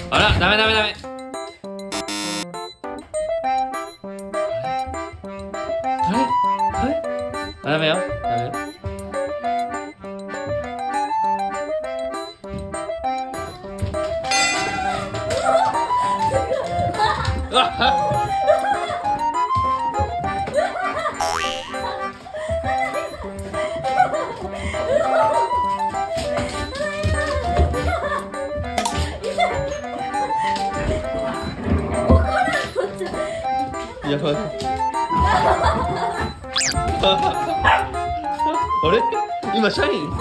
あら、ダメダメダメ。あれあれあ、ダメよ。ダメよ。うわっやばい。あれ今シャイン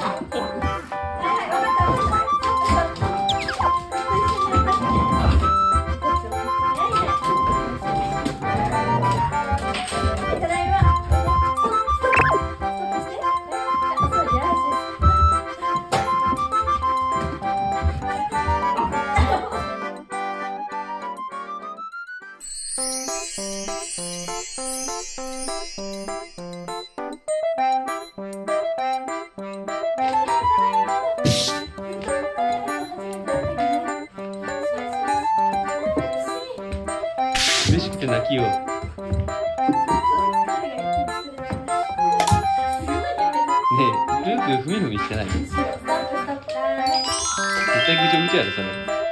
嬉しくて泣きよう。ねえ、ルークふみふみしてない？絶対ぐちょぐちょやで、それ。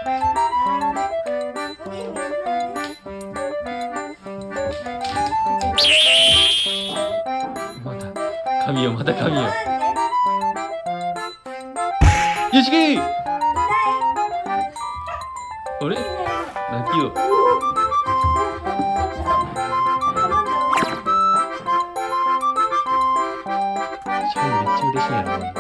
また髪よ、また髪よ。よしきー。あれ泣きよう。シャインめっちゃ嬉しいやろね。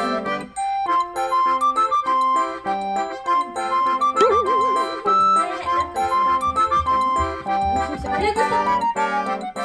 はいはい、